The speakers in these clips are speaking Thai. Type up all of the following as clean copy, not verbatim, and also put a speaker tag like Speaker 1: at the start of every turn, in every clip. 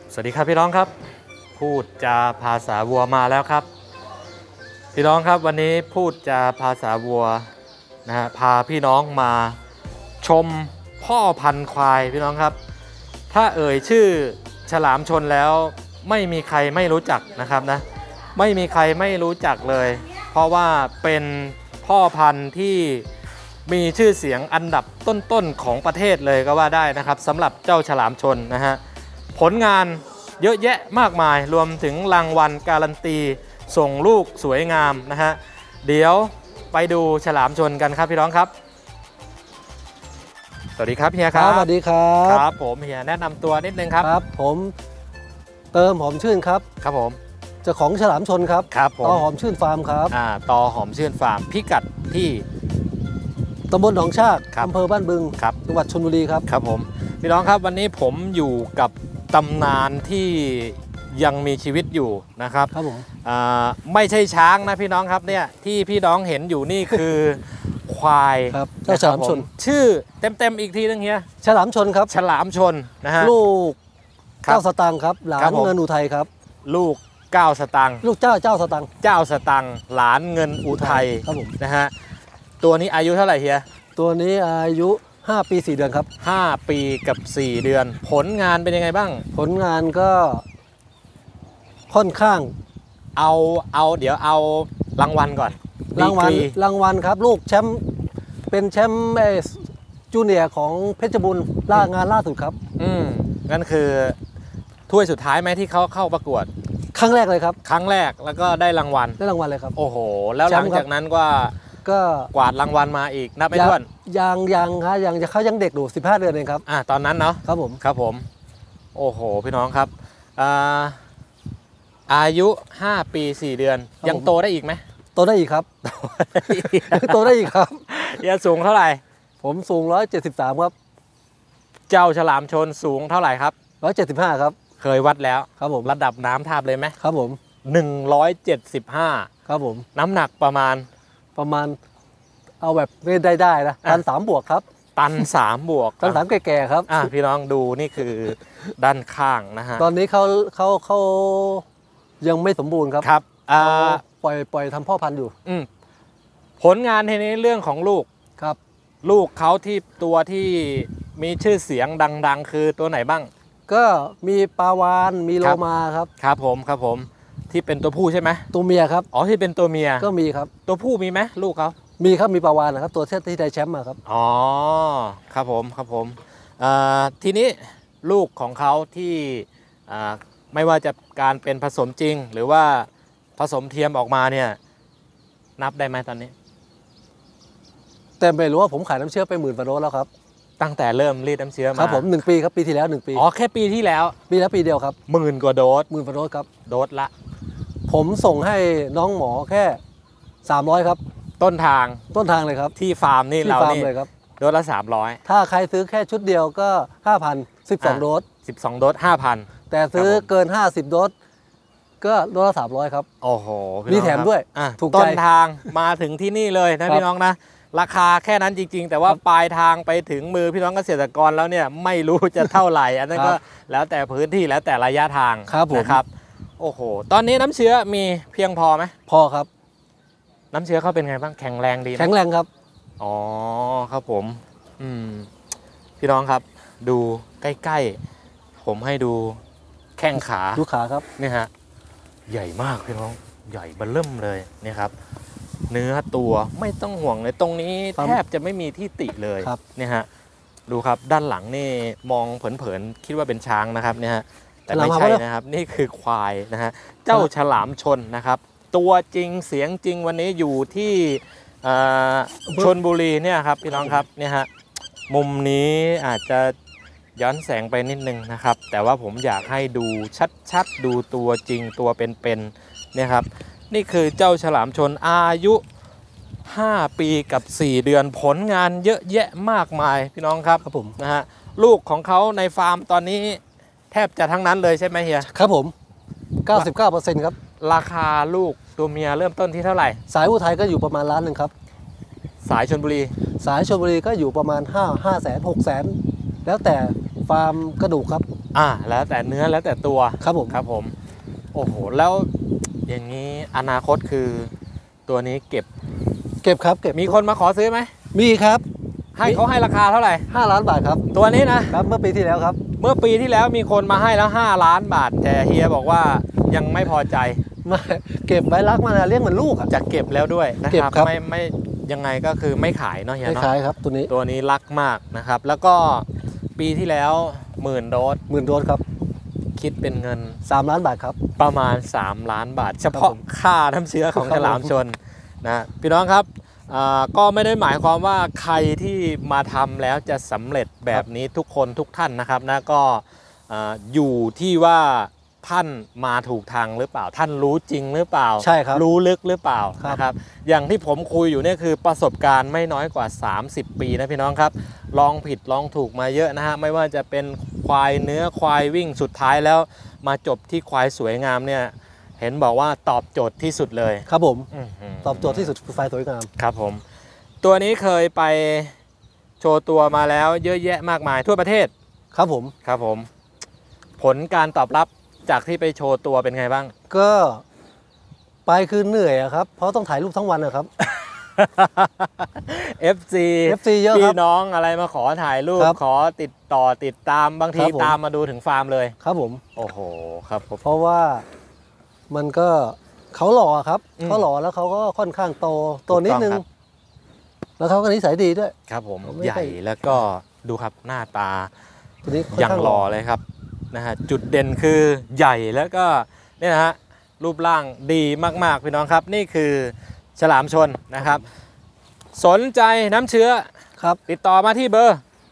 Speaker 1: สวัสดีครับพี่น้องครับพูดจาภาษาวัวมาแล้วครับพี่น้องครับวันนี้พูดจาภาษาวัวนะฮะพาพี่น้องมาชมพ่อพันธุ์ควายพี่น้องครับถ้าเอ่ยชื่อฉลามชนแล้วไม่มีใครไม่รู้จักนะครับนะไม่มีใครไม่รู้จักเลยเพราะว่าเป็นพ่อพันธุ์ที่มีชื่อเสียงอันดับต้นๆของประเทศเลยก็ว่าได้นะครับสำหรับเจ้าฉลามชนนะฮะผลงานเยอะแยะมากมายรวมถึงรางวัลการันตีส่งลูกสวยงามนะฮะเดี๋ยวไปดูฉลามชนกันครับพี่น้องครับสวัสดีครับเฮียครับ
Speaker 2: สวัสดีครับ
Speaker 1: ครับผมเฮียแนะนำตัวนิดนึงครับ
Speaker 2: ครับผมเติมหอมชื่นครับ
Speaker 1: ครับผม
Speaker 2: เจ้าของฉลามชนครับ
Speaker 1: ครับผม
Speaker 2: ต่อหอมชื่นฟาร์มครับ
Speaker 1: ตอหอมชื่นฟาร์มพิกัดที่
Speaker 2: ตำบลหนองชาก
Speaker 1: ครับ
Speaker 2: อำเภอบ้านบึง
Speaker 1: ครับ
Speaker 2: จังหวัดชลบุรีครับ
Speaker 1: ครับผมพี่น้องครับวันนี้ผมอยู่กับตำนานที่ยังมีชีวิตอยู่นะครับ
Speaker 2: ครับผม
Speaker 1: ไม่ใช่ช้างนะพี่น้องครับเนี่ยที่พี่น้องเห็นอยู่นี่คือ ควาย
Speaker 2: ครับเจ้าฉลามชน
Speaker 1: ชื่อเต็มอีกทีนึงเฮีย
Speaker 2: ฉลามชนครับ
Speaker 1: ฉลามชนนะฮะ
Speaker 2: ลูกเจ้าสตังค์ครับหลานเงินอุทัยครับ
Speaker 1: ลูก9 สตังค์
Speaker 2: ลูกเจ้าสตังค์
Speaker 1: เจ้าสตังค์หลานเงินอุทัย
Speaker 2: ครับผม
Speaker 1: นะฮะตัวนี้อายุเท่าไหร่เฮีย
Speaker 2: ตัวนี้อายุ5 ปี 4 เดือนครับ
Speaker 1: 5 ปีกับ4 เดือนผลงานเป็นยังไงบ้าง
Speaker 2: ผลงานก็ค่อนข้าง
Speaker 1: เดี๋ยวเอารางวัลก่อน
Speaker 2: รางวัลครับลูกแชมป์เป็นแชมป์จูเนียร์ของเพชรบูรณ์งานล่าสุดครับ
Speaker 1: นั่นคือถ้วยสุดท้ายไหมที่เขาเข้าประกวด
Speaker 2: ครั้งแรกเลยครับ
Speaker 1: ครั้งแรกแล้วก็ได้รางวัล
Speaker 2: เลยครับ
Speaker 1: โอ้โหแล้วหลังจากนั้นก็กวาดรางวัลมาอีกนับไม่ถ้วน
Speaker 2: ยังครับเขายังเด็กอยู่15 เดือนเองครับ
Speaker 1: ตอนนั้นเนาะ
Speaker 2: ครับผม
Speaker 1: โอ้โหพี่น้องครับอายุ 5 ปี 4 เดือนยังโตได้อีกไหม
Speaker 2: โตได้อีกครับโตได้อีกครับ
Speaker 1: ยาสูงเท่าไหร่
Speaker 2: ผมสูง173ครับ
Speaker 1: เจ้าฉลามชนสูงเท่าไหร่ครับ
Speaker 2: 175ครับ
Speaker 1: เคยวัดแล้ว
Speaker 2: ครับผม
Speaker 1: ระดับน้ำทาบเลยไหม
Speaker 2: ครับผม
Speaker 1: 175
Speaker 2: ครับผม
Speaker 1: น้ำหนักประมาณ
Speaker 2: เอาแบบได้นะตัน3 บวกครับ
Speaker 1: ตัน3 บวก
Speaker 2: ตัน3แก่ๆครับ
Speaker 1: พี่น้องดูนี่คือด้านข้างนะฮะ
Speaker 2: ตอนนี้เขายังไม่สมบูรณ์ครับ
Speaker 1: ครับ
Speaker 2: ปล่อยทำพ่อพันธุ์อยู่
Speaker 1: ผลงานในเรื่องของลูก
Speaker 2: ครับ
Speaker 1: ลูกเขาที่ตัวที่มีชื่อเสียงดังๆคือตัวไหนบ้าง
Speaker 2: ก็มีปาวานมีโลมาครับ
Speaker 1: ครับผมที่เป็นตัวผู้ใช่ไหม
Speaker 2: ตัวเมียครับ
Speaker 1: ที่เป็นตัวเมีย
Speaker 2: ก็มีครับ
Speaker 1: ตัวผู้มีไหมลูกเขา
Speaker 2: มีครับมีปาวานนะครับตัวที่ได้แชมป์มาครับ
Speaker 1: ครับผมทีนี้ลูกของเขาที่ไม่ว่าจะการเป็นผสมจริงหรือว่าผสมเทียมออกมาเนี่ยนับได้ไหมตอนนี้
Speaker 2: แต่ไม่รู้ว่าผมขายน้ำเชื้อไป10,000 กว่าโดสแล้วครับ
Speaker 1: ตั้งแต่เริ่มรีดน้ำเชื้อมา
Speaker 2: ครับผม1 ปีครับปีที่แล้ว1 ปี
Speaker 1: แค่ปีที่แล้ว
Speaker 2: ปีเดียวครับ
Speaker 1: 10,000 กว่าโดส
Speaker 2: 10,000 กว่าโดสครับ
Speaker 1: โดสละ
Speaker 2: ผมส่งให้น้องหมอแค่300ครับต้นทางเลยครับ
Speaker 1: ที่ฟาร์มนี่เรานี่
Speaker 2: เลยครับ
Speaker 1: โดสละ300
Speaker 2: ถ้าใครซื้อแค่ชุดเดียวก็ 5,000 12 โดส
Speaker 1: 12 โดส 5,000
Speaker 2: แต่ซื้อเกิน50 โดสก็โดสละ300ครับ
Speaker 1: โอ้โห
Speaker 2: มีแถมด้วย
Speaker 1: ถูกต้นทางมาถึงที่นี่เลยนะพี่น้องนะราคาแค่นั้นจริงๆแต่ว่าปลายทางไปถึงมือพี่น้องเกษตรกรแล้วเนี่ยไม่รู้จะเท่าไหร่อันนั้นก็แล้วแต่พื้นที่แล้วแต่ระยะทางนะครับโอ้โหตอนนี้น้ำเชื้อมีเพียงพอไหม
Speaker 2: พอครับ
Speaker 1: น้ำเชื้อเขาเป็นไงบ้างแข็งแรงดี
Speaker 2: แข็งแรงครับ
Speaker 1: ครับผมพี่น้องครับดูใกล้ๆผมให้ดูแข้งขา
Speaker 2: ดูขาครับ
Speaker 1: นี่ฮะใหญ่มากพี่น้องใหญ่เบิ่มเลยนี่ครับเนื้อตัวไม่ต้องห่วงเลยตรงนี้แทบจะไม่มีที่ติเลยเนี่ยฮะดูครับด้านหลังนี่มองเผินๆคิดว่าเป็นช้างนะครับเนี่ยฮะแต่ไม่ใช่นะครับนี่คือควายนะฮะเจ้าฉลามชนนะครับตัวจริงเสียงจริงวันนี้อยู่ที่ชลบุรีเนี่ยครับพี่น้องครับเนี่ยฮะมุมนี้อาจจะย้อนแสงไปนิดนึงนะครับแต่ว่าผมอยากให้ดูชัดๆดูตัวจริงตัวเป็นๆเนี่ยครับนี่คือเจ้าฉลามชนอายุ5 ปีกับ4 เดือนผลงานเยอะแยะมากมายพี่น้องครับ
Speaker 2: ผม
Speaker 1: นะฮะลูกของเขาในฟาร์มตอนนี้แทบจะทั้งนั้นเลยใช่ไหมเฮีย
Speaker 2: ครับผม 99% ครับ
Speaker 1: ราคาลูกตัวเมียเริ่มต้นที่เท่าไหร่
Speaker 2: สายอุทัยก็อยู่ประมาณ1 ล้านครับ
Speaker 1: สายชลบุรี
Speaker 2: ก็อยู่ประมาณ5 แสน 6 แสนแล้วแต่ฟาร์มกระดูกครับ
Speaker 1: แล้วแต่เนื้อแล้วแต่ตัว
Speaker 2: ครับผม
Speaker 1: ครับผมโอ้โหแล้วอย่างนี้อนาคตคือตัวนี้เก็บ
Speaker 2: เก็บครับเก็บ
Speaker 1: มีคนมาขอซื้อไหม
Speaker 2: มีครับ
Speaker 1: ให้เขาให้ราคาเท่าไหร่
Speaker 2: 5 ล้านบาทครับ
Speaker 1: ตัวนี้นะครับ
Speaker 2: เมื่อปีที่แล้วครับ
Speaker 1: เมื่อปีที่แล้วมีคนมาให้แล้ว5 ล้านบาทแต่เฮียบอกว่ายังไม่พอใจ
Speaker 2: ไม่เก็บไว้รักมันเลี้ยงเหมือนลูกอะ
Speaker 1: จะเก็บแล้วด้วยนะ
Speaker 2: เก็
Speaker 1: ครับ
Speaker 2: บครับ
Speaker 1: ไม่ยังไงก็คือไม่ขายเนาะเฮีย
Speaker 2: ไม่
Speaker 1: เนาะ
Speaker 2: ขายครับตัวนี้
Speaker 1: ตัวนี้รักมากนะครับแล้วก็ปีที่แล้ว10,000 โดส
Speaker 2: 10,000 โดสครับ
Speaker 1: คิดเป็นเงิน
Speaker 2: 3 ล้านบาทครับ
Speaker 1: ประมาณ3 ล้านบาท เฉพาะ
Speaker 2: ผม
Speaker 1: ค่าน้ำเชื้อของ
Speaker 2: ครับ
Speaker 1: ฉลามชนนะพี่น้องครับก็ไม่ได้หมายความว่าใครที่มาทำแล้วจะสำเร็จแบบนี้ทุกคนทุกท่านนะครับนะก็อยู่ที่ว่าท่านมาถูกทางหรือเปล่าท่านรู้จริงหรือเปล่า
Speaker 2: ใช่ครับ
Speaker 1: รู้ลึกหรือเปล่า
Speaker 2: ครับ
Speaker 1: นะครับอย่างที่ผมคุยอยู่เนี่ยคือประสบการณ์ไม่น้อยกว่า 30 ปีนะพี่น้องครับลองผิดลองถูกมาเยอะนะฮะไม่ว่าจะเป็นควายเนื้อควายวิ่งสุดท้ายแล้วมาจบที่ควายสวยงามเนี่ยเห็นบอกว่าตอบโจทย์ที่สุดเลย
Speaker 2: ครับผม
Speaker 1: อื้อหือ
Speaker 2: ตอบโจทย์ที่สุดคือไฟสวยงาม
Speaker 1: ครับผมตัวนี้เคยไปโชว์ตัวมาแล้วเยอะแยะมากมายทั่วประเทศ
Speaker 2: ครับผม
Speaker 1: ครับผมผลการตอบรับจากที่ไปโชว์ตัวเป็นไงบ้าง
Speaker 2: ก็ไปคือเหนื่อยอะครับเพราะต้องถ่ายรูปทั้งวันนะครับ
Speaker 1: FC
Speaker 2: FC เยอะครับ
Speaker 1: พี่น้องอะไรมาขอถ่ายรูป
Speaker 2: ครับ
Speaker 1: ขอติดต่อติดตามบางที
Speaker 2: ครับผม
Speaker 1: ตามมาดูถึงฟาร์มเลย
Speaker 2: ครับผม
Speaker 1: โอ้โหครับผม
Speaker 2: เพราะว่ามันก็เขาหล่อครับ
Speaker 1: อืม
Speaker 2: เขาหล่อแล้วเขาก็ค่อนข้างโตนิดนึง
Speaker 1: ถูกต้องครับ
Speaker 2: แล้วเขาก็นิสัยดีด้วย
Speaker 1: ครับผม
Speaker 2: ไม่
Speaker 1: ใหญ่
Speaker 2: ค่อย
Speaker 1: แล้วก็ดูครับหน้าตา
Speaker 2: ตัวนี้ค่อน
Speaker 1: อย่าง
Speaker 2: ข้าง
Speaker 1: หล่อเลยครับนะฮะจุดเด่นคือใหญ่แล้วก็เนี่ยนะฮะรูปร่างดีมากๆพี่น้องครับ นี่คือฉลามชนนะครับ สนใจน้ำเชื้อ
Speaker 2: ครับ
Speaker 1: ติดต่อมาที่เบอร์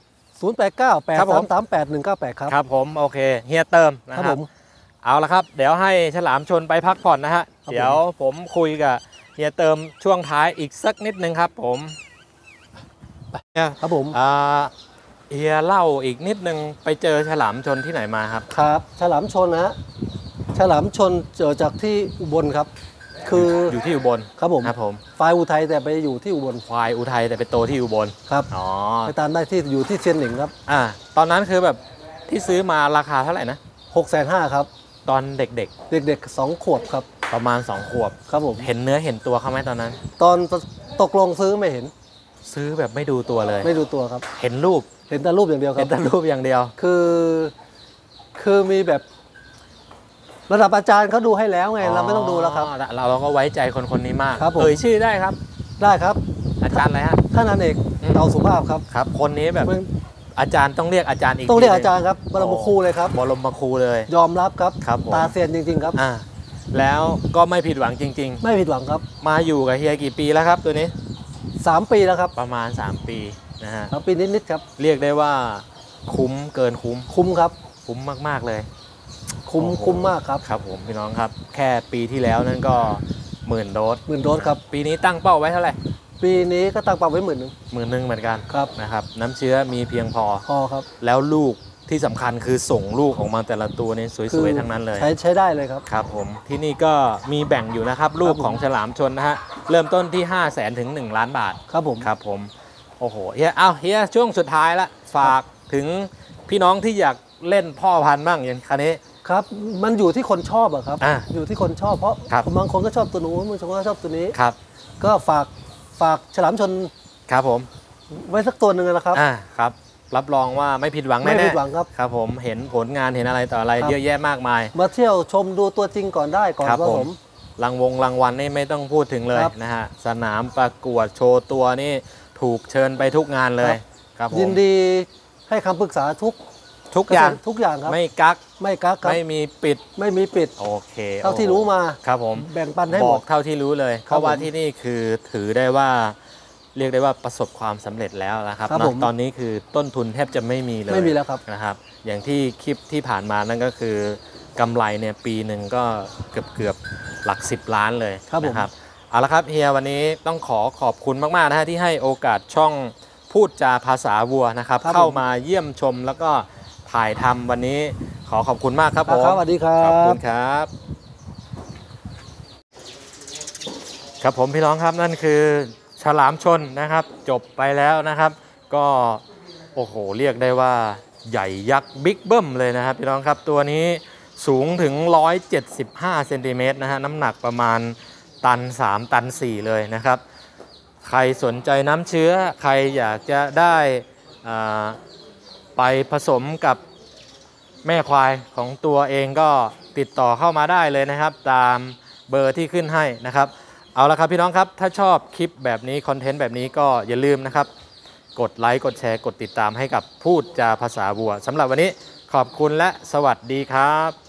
Speaker 2: 089
Speaker 1: ครับผม
Speaker 2: 838 8198 ครับ
Speaker 1: ครับผมโอเคเฮียเติมนะ
Speaker 2: ค
Speaker 1: ค
Speaker 2: รั
Speaker 1: รั
Speaker 2: บบ ผม
Speaker 1: เอาละครับเดี๋ยวให้ฉลามชนไปพักผ่อนนะฮะ
Speaker 2: ครับ
Speaker 1: เดี๋ยวผมคุยกับเฮียเติมช่วงท้ายอีกสักนิดนึงครับผมเนี่ย
Speaker 2: ครับผม
Speaker 1: เฮียเล่าอีกนิดนึงไปเจอฉลามชนที่ไหนมาครับ
Speaker 2: ครับฉลามชนนะฮะฉลามชนเจอจากที่อุบลครับ คือ
Speaker 1: อยู่ที่อุบล
Speaker 2: ครับผม
Speaker 1: ครับผม
Speaker 2: ไฟล์อุทัยแต่ไปอยู่ที่อุบล
Speaker 1: ควายอุทัยแต่ไปโตที่อุบล
Speaker 2: ครับ
Speaker 1: อ๋อ
Speaker 2: ไปตามได้ที่อยู่ที่เซียนหนิงครับ
Speaker 1: ตอนนั้นคือแบบที่ซื้อมาราคาเท่าไหร่นะ
Speaker 2: 650,000ครับ
Speaker 1: ตอนเด็ก
Speaker 2: เด็กๆ2 ขวบครับ
Speaker 1: ๆประมาณ2 ขวบ
Speaker 2: ครับผม
Speaker 1: เห็นเนื้อเห็นตัวเขาไหมตอนนั้น
Speaker 2: ตอนตกลงซื้อไม่เห็น
Speaker 1: ซื้อแบบไม่ดูตัวเลย
Speaker 2: ไม่ดูตัวครับ
Speaker 1: เห็นรูป
Speaker 2: เห็นแต่รูปอย่างเดียวค
Speaker 1: เห็
Speaker 2: รั
Speaker 1: น
Speaker 2: บ
Speaker 1: แต่รูปอย่างเดียว
Speaker 2: คือมีแบบระดับอาจารย์เขาดูให้แล้วไงเราไม่ต้องดูแล้วครับ
Speaker 1: เราก็ไว้ใจคนคนนี้มาก
Speaker 2: ครับผม
Speaker 1: เอ่ยชื่อได้ครับ
Speaker 2: ได้ครับ
Speaker 1: อาจารย์อะไรฮะ
Speaker 2: ท่านอเนก
Speaker 1: อืม
Speaker 2: เตาสุภาพครับ
Speaker 1: ครับ คนนี้แบบอาจารย์ต้องเรียกอาจารย์อีก
Speaker 2: ต้องเรียก
Speaker 1: ทีห
Speaker 2: อาจารย์ครับบรมครูเลยครับ
Speaker 1: บรมครูเลย
Speaker 2: ยอมรับครับ
Speaker 1: ครับผม
Speaker 2: ตาเซียนจริง ๆ ครับ
Speaker 1: แล้วก็ไม่ผิดหวังจริง
Speaker 2: ไม่ผิดหวังครับ
Speaker 1: ๆ มาอยู่กับเฮียกี่ปีแล้วครับตัวนี้
Speaker 2: 3 ปีแล้วครับ
Speaker 1: ประมาณ 3 ปีนะฮะ
Speaker 2: 3 ปีนิดๆครับ
Speaker 1: เรียกได้ว่าคุ้มเกินคุ้ม
Speaker 2: คุ้มครับ
Speaker 1: คุ้มมากๆเลย
Speaker 2: คุ้ม
Speaker 1: โอ้โห
Speaker 2: คุ้มมากครับ
Speaker 1: ครับผมพี่น้องครับ แค่ปีที่แล้วนั่นก็10,000 โดส
Speaker 2: 10,000 โดสครับ
Speaker 1: ปีนี้ตั้งเป้าไว้เท่าไหร่
Speaker 2: ปีนี้ก็ตั้งเป้าไว้10,000
Speaker 1: 10,000เหมือนกัน
Speaker 2: ครับ
Speaker 1: นะครับน้ำเชื้อมีเพียงพอ
Speaker 2: พอครับ
Speaker 1: แล้วลูกที่สำคัญคือส่งลูกออกมาแต่ละตัวนี่ส
Speaker 2: คื
Speaker 1: วยๆทั้งนั้นเลย
Speaker 2: ใช้ได้เลยครับ
Speaker 1: ครับผมที่นี่ก็มีแบ่งอยู่นะครับลูก
Speaker 2: ครับผม
Speaker 1: ของฉลามชนนะฮะเริ่มต้นที่ 500,000 ถึง 1 ล้านบาท
Speaker 2: ครับผม
Speaker 1: ครับผมโอ้โหเฮียเฮียช่วงสุดท้ายละฝากถึงพี่น้องที่อยากเล่นพ่อพันธุ์บ้างอย่างคันนี้
Speaker 2: ครับมันอยู่ที่คนชอบอะครับ อยู่ที่คนชอบเพราะ
Speaker 1: ครับ
Speaker 2: บางคนก็ชอบตัวนู้นบางคนก็ชอบตัวนี้
Speaker 1: ครับ
Speaker 2: ก็ฝากฉลามชน
Speaker 1: ครับผม
Speaker 2: ไว้สักตัวหนึ่งนะครับ
Speaker 1: ครับรับรองว่าไม่ผิดหวัง
Speaker 2: ไม่
Speaker 1: แน่ๆ
Speaker 2: ผิดหวังครับ
Speaker 1: ครับผมเห็นผลงานเห็นอะไรต่ออะไร
Speaker 2: ครับ
Speaker 1: เยอะแยะมากมาย
Speaker 2: มาเที่ยวชมดูตัวจริงก่อนได้ก่อน
Speaker 1: ครับ
Speaker 2: ว่า
Speaker 1: ผ
Speaker 2: ผม ม
Speaker 1: รางวัลนี่ไม่ต้องพูดถึงเลย
Speaker 2: ครับ
Speaker 1: นะฮะสนามประกวดโชว์ตัวนี่ถูกเชิญไปทุกงานเลยครับผม
Speaker 2: ยินดีให้คำปรึกษาทุก
Speaker 1: อย่าง
Speaker 2: ทุกอย่างครับ
Speaker 1: ไม่กัก
Speaker 2: ไม่กักครับ
Speaker 1: ไม่มีปิด
Speaker 2: ไม่มีปิด
Speaker 1: โอเค
Speaker 2: เท่าที่รู้มา
Speaker 1: ครับผม
Speaker 2: แบ่งปันให้
Speaker 1: บ
Speaker 2: หม
Speaker 1: อ
Speaker 2: ด
Speaker 1: กเท่าที่รู้เลย
Speaker 2: ค
Speaker 1: เพ
Speaker 2: รับ
Speaker 1: ราะว่า
Speaker 2: ผม
Speaker 1: ที่นี่คือถือได้ว่าเรียกได้ว่าประสบความสำเร็จแล้วนะครับ
Speaker 2: ครับ
Speaker 1: เนอะ
Speaker 2: ผม
Speaker 1: ตอนนี้คือต้นทุนแทบจะไม่มีเลย
Speaker 2: ไม่มีแล้วครับ
Speaker 1: นะครับ อย่างที่คลิปที่ผ่านมานั่นก็คือกำไรเนี่ยปีหนึ่งก็เกือบหลัก10 ล้านเลย
Speaker 2: ครับผม
Speaker 1: นะครับเอาละครับเฮียวันนี้ต้องขอบคุณมากๆนะฮะที่ให้โอกาสช่องพูดจาภาษาวัวนะครับ
Speaker 2: ครับ
Speaker 1: เข้า
Speaker 2: ผม
Speaker 1: มาเยี่ยมชมแล้วก็ถ่ายทำวันนี้ขอบคุณมากครับผม
Speaker 2: ครับสวัสดีครั
Speaker 1: ขอบคุ
Speaker 2: บ
Speaker 1: ณครับ ครับผมพี่น้องครับนั่นคือฉลามชนนะครับจบไปแล้วนะครับ ก็โอ้โหเรียกได้ว่าใหญ่ยักษ์บิ๊กเบิ้มเลยนะครับพี่น้องครับตัวนี้สูงถึง175เซนติเมตรนะฮะน้ำหนักประมาณตัน3ตัน4เลยนะครับใครสนใจน้ำเชื้อใครอยากจะได้ไปผสมกับแม่ควายของตัวเองก็ติดต่อเข้ามาได้เลยนะครับตามเบอร์ที่ขึ้นให้นะครับเอาละครับพี่น้องครับถ้าชอบคลิปแบบนี้คอนเทนต์แบบนี้ก็อย่าลืมนะครับกดไลค์กดแชร์กดติดตามให้กับพูดจาภาษาวัวสำหรับวันนี้ขอบคุณและสวัสดีครับ